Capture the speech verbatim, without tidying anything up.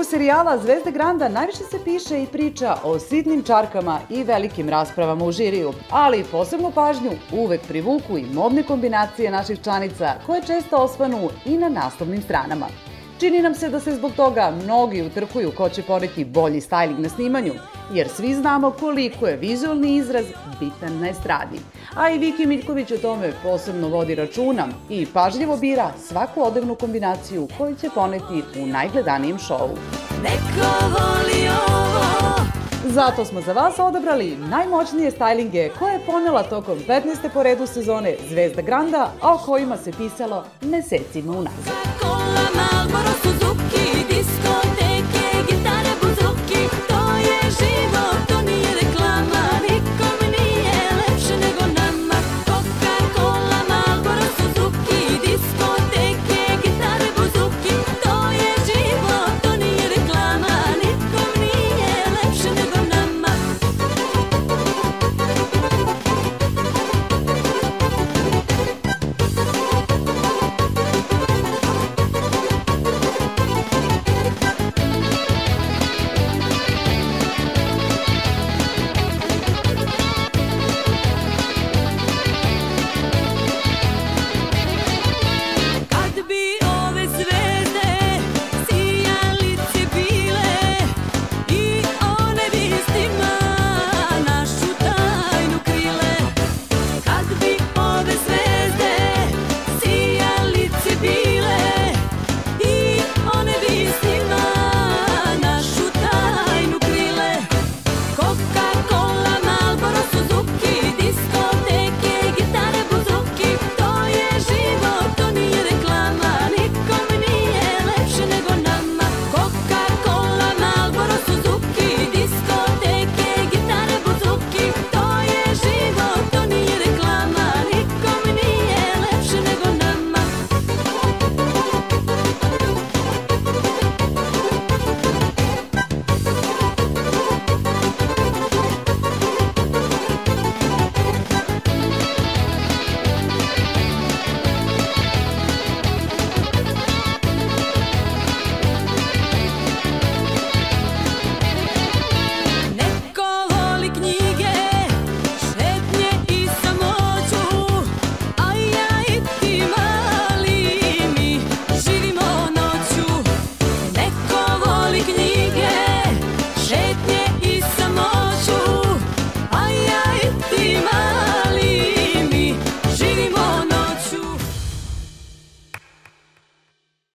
serijala Zvezde Granda najviše se piše i priča o sitnim čarkama i velikim raspravama u žiriju, ali posebnu pažnju uvek privuku i modne kombinacije naših članica koje često osvanu i na naslovnim stranama. Čini nam se da se zbog toga mnogi utrkuju ko će poneti bolji stajling na snimanju, jer svi znamo koliko je vizualni izraz bitan na estradi. A i Viki Miljković o tome posebno vodi računa i pažljivo bira svaku odevnu kombinaciju koju će poneti u najgledanijem šovu. Neko voli ovo. Zato smo za vas odabrali najmoćnije stajlinge koje je ponela tokom petnaeste po redu sezone Zvezda Granda, a o kojima se pisalo mesecima unazad. Cola, Marlboro, Suzuki, disco.